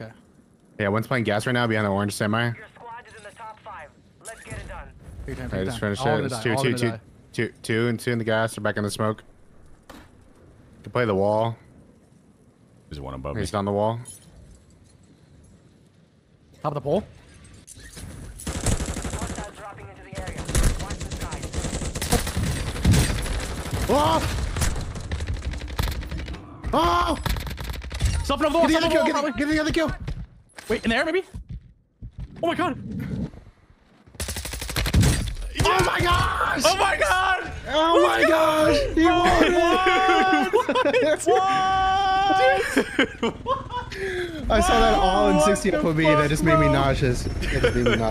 Okay. Yeah, one's playing gas right now behind the orange semi. Your squad is in the top 5. Let's get it done. I just finished it. It's two in the gas. They're back in the smoke. Can play the wall. There's one above me. He's on the wall. Top of the pole. Hostile dropping into the area. Watch the sky. Oh! Oh! Something over the wall. Get the other kill. Get the other kill. Wait, in there maybe? Oh my god! Oh my gosh! Oh my god! Oh my gosh! He won! What? I saw that all in 60 FOV. That just made me nauseous.